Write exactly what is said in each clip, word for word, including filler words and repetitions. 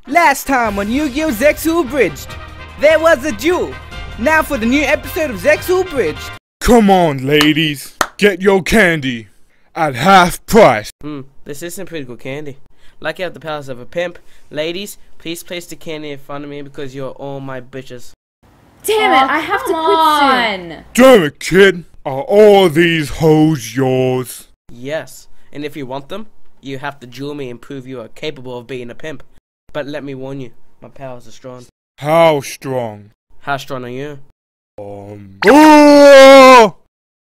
Last time on Yu-Gi-Oh! Zexal Abridged, there was a duel. Now for the new episode of Zexal Abridged. Come on, ladies, get your candy at half price. Hmm, this is some pretty good candy. Like you have the powers of a pimp. Ladies, please place the candy in front of me because you're all my bitches. Damn it, I have to quit soon. Damn it, kid. Are all these hoes yours? Yes, and if you want them, you have to duel me and prove you are capable of being a pimp. But let me warn you, my powers are strong. How strong? How strong are you? Um. Oh!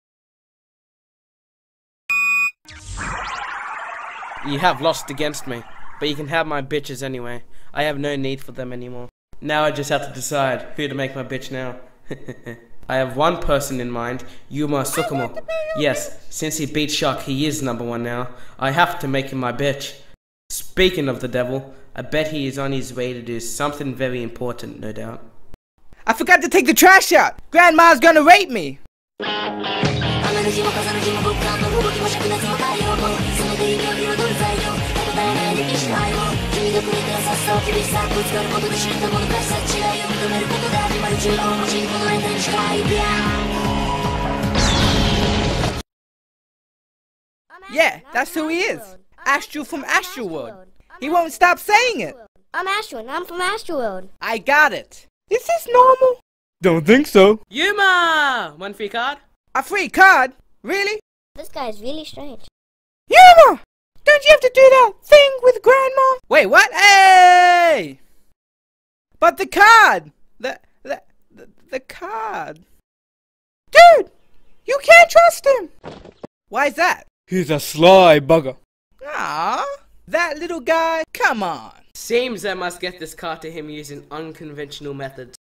You have lost against me, but you can have my bitches anyway. I have no need for them anymore. Now I just have to decide who to make my bitch now. I have one person in mind, Yuma. Yes, since he beat Shock, he is number one now. I have to make him my bitch. Speaking of the devil, I bet he is on his way to do something very important, no doubt. I forgot to take the trash out. Grandma's gonna rape me. Yeah, that's who he is. Astral from Astral World. He won't stop saying it. I'm Astral and I'm from Astral World. I got it. Is this normal? Don't think so. Yuma! One free card? A free card? Really? This guy is really strange. Yuma! Don't you have to do that thing with Grandma? Wait, what? Hey! But the card! The, the, the, the card. Dude! You can't trust him! Why's that? He's a sly bugger. Aww, that little guy? Come on. Seems I must get this card to him using unconventional methods.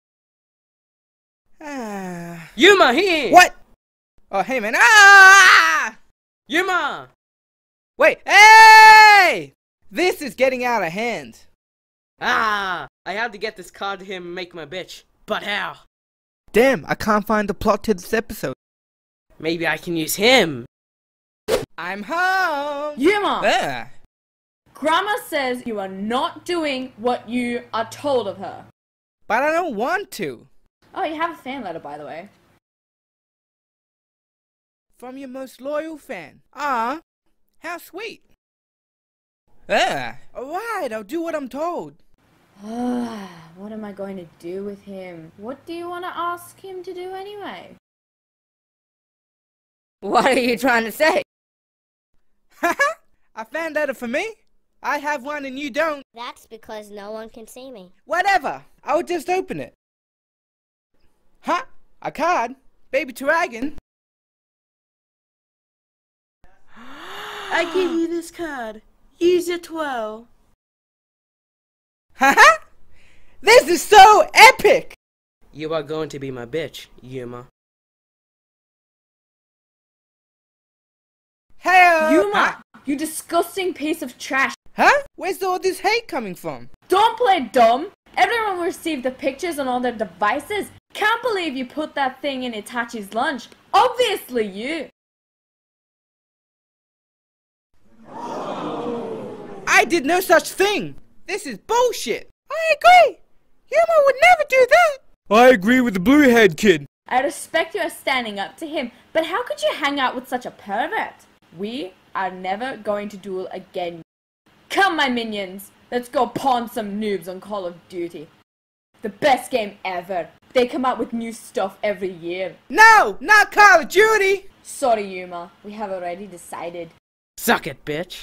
Ah. Yuma, here! What? Oh, hey man. Ah! Yuma! Wait, hey! This is getting out of hand. Ah! I have to get this card to him and make my bitch. But how? Damn, I can't find the plot to this episode. Maybe I can use him. I'm home. Yuma! Ah. Grandma says you are not doing what you are told of her. But I don't want to. Oh, you have a fan letter, by the way. From your most loyal fan. Ah, how sweet. Ah, alright, I'll do what I'm told. What am I going to do with him? What do you want to ask him to do anyway? What are you trying to say? Haha, a fan letter for me? I have one and you don't. That's because no one can see me. Whatever, I'll just open it. Huh? A card? Baby Dragon? I give you this card. Use it well. Haha! This is so epic! You are going to be my bitch, Yuma. Hey, Yuma! Huh? You disgusting piece of trash! Huh? Where's all this hate coming from? Don't play dumb! Everyone received the pictures on all their devices. Can't believe you put that thing in Itachi's lunch. Obviously you! I did no such thing! This is bullshit! I agree! Yuma would never do that! I agree with the blue-head kid. I respect you as standing up to him, but how could you hang out with such a pervert? We are never going to duel again. Come, my minions! Let's go pawn some noobs on Call of Duty. The best game ever. They come out with new stuff every year. No! Not Call of Duty! Sorry, Yuma. We have already decided. Suck it, bitch.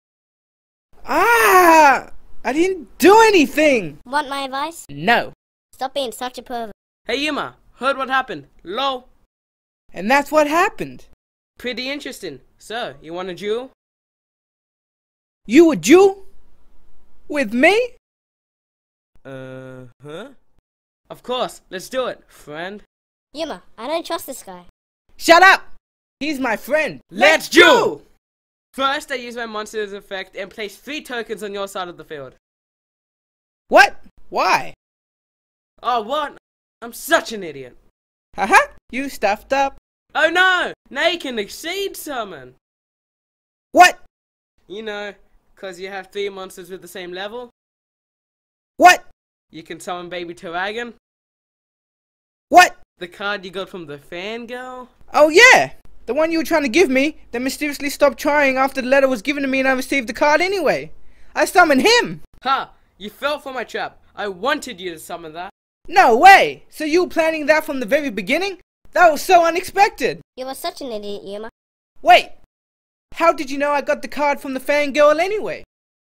Ah! I didn't do anything! Want my advice? No. Stop being such a pervert. Hey Yuma, heard what happened? Lol. And that's what happened. Pretty interesting. So, you want a duel? You a Jew? With me? Uh, huh? Of course, let's do it, friend. Yuma, I don't trust this guy. Shut up! He's my friend. Let's duel! First, I use my monster's effect and place three tokens on your side of the field. What? Why? Oh, what? I'm such an idiot. Haha! You stuffed up. Oh no! Now you can exceed summon. What? You know, cause you have three monsters with the same level. What? You can summon Baby Dragon? What? The card you got from the fangirl? Oh yeah! The one you were trying to give me, that mysteriously stopped trying after the letter was given to me and I received the card anyway. I summoned him! Ha! You fell for my trap. I wanted you to summon that. No way! So you were planning that from the very beginning? That was so unexpected! You were such an idiot, Yuma. Wait! How did you know I got the card from the fangirl anyway?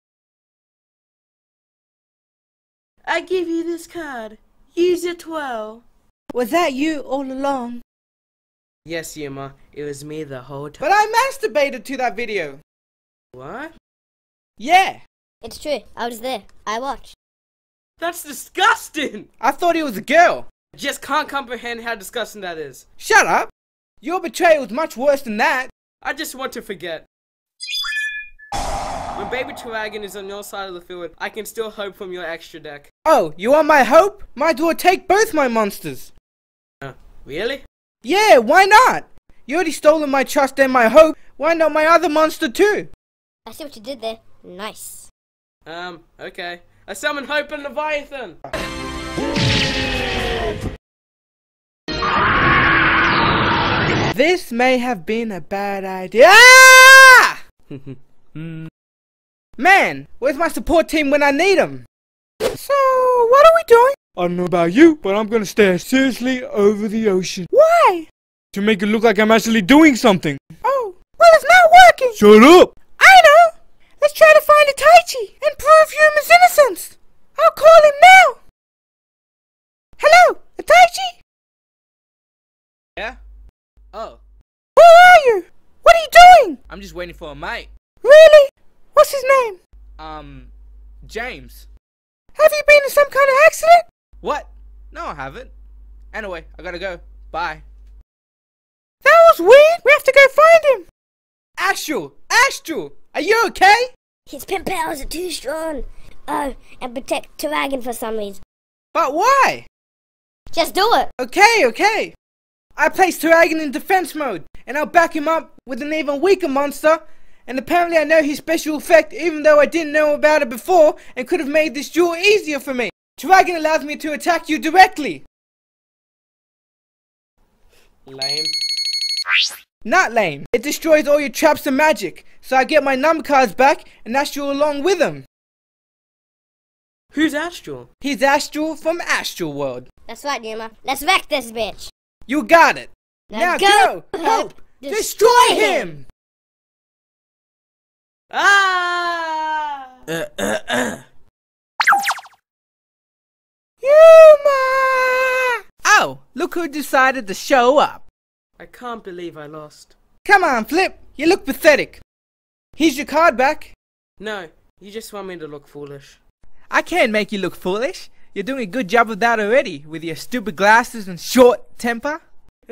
I give you this card. Use it well. Was that you all along? Yes, Yuma. It was me the whole time. But I masturbated to that video! What? Yeah! It's true. I was there. I watched. That's disgusting! I thought he was a girl! I just can't comprehend how disgusting that is. Shut up! Your betrayal was much worse than that! I just want to forget. When Baby Dragon is on your side of the field, I can still hope from your extra deck. Oh, you want my hope? Might as well take both my monsters! Uh, really? Yeah, why not? You already stolen my trust and my hope, why not my other monster too? I see what you did there. Nice. Um, okay. I summon Hope and Leviathan! This may have been a bad idea. Ah! Man, where's my support team when I need them? So, what are we doing? I don't know about you, but I'm gonna stare seriously over the ocean. Why? To make it look like I'm actually doing something. Oh, well it's not working. Shut up! I know. Let's try to find Itachi and prove Yuma's innocence. I'll call him now. Hello, Itachi? Yeah? Oh, Where are you? What are you doing? I'm just waiting for a mate. Really? What's his name? Um, James. Have you been in some kind of accident? What? No, I haven't. Anyway, I gotta go. Bye. That was weird. We have to go find him. Astral! Astral! Are you okay? His pimp powers are too strong. Oh, and protect Dragon for some reason. But why? Just do it. Okay, okay. I placed Dragon in defense mode, and I'll back him up with an even weaker monster. And apparently I know his special effect, even though I didn't know about it before, and could have made this duel easier for me. Dragon allows me to attack you directly. Lame. Not lame. It destroys all your traps and magic, so I get my number cards back, and Astral along with them. Who's Astral? He's Astral from Astral World. That's right, Yuma. Let's wreck this bitch. You got it. Now Now go, go, Hope, Hope, destroy destroy him. him. Ah! Uh, uh, uh. Yuma! Oh, look who decided to show up. I can't believe I lost. Come on, Flip. You look pathetic. Here's your card back. No, you just want me to look foolish. I can't make you look foolish. You're doing a good job of that already, with your stupid glasses and short temper.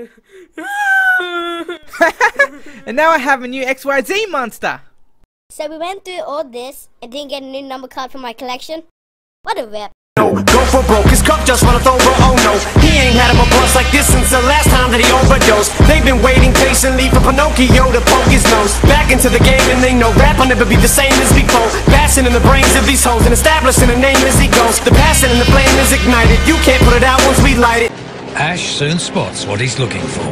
And now I have a new X Y Z monster. So we went through all this and didn't get a new number card from my collection? What a rip. Go for broke, his cup just runneth over, oh no. He ain't had him a bust like this since the last time that he overdosed. They've been waiting patiently for Pinocchio to poke his nose back into the game, and they know rap will never be the same as before. Bashing in the brains of these hoes and establishing a name as he goes. The passion and the flame is ignited, you can't put it out once we light it. Ash soon spots what he's looking for.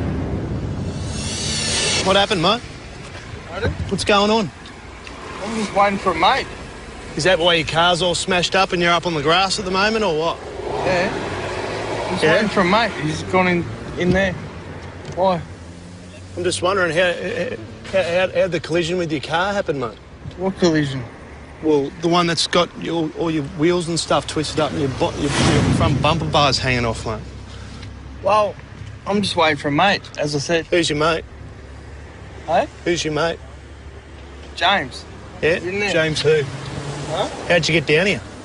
What happened, mate? What's going on? I'm just waiting for a mate. Is that why your car's all smashed up and you're up on the grass at the moment, or what? Yeah. Just Yeah? waiting for a mate. He's gone in, in there. Why? I'm just wondering how, how, how, how the collision with your car happened, mate. What collision? Well, the one that's got your, all your wheels and stuff twisted up and your, bo- your, your front bumper bars hanging off, mate. Well, I'm just waiting for a mate, as I said. Who's your mate? Hey? Who's your mate? James. Yeah? He's in there. James who? Huh? How'd you get down here?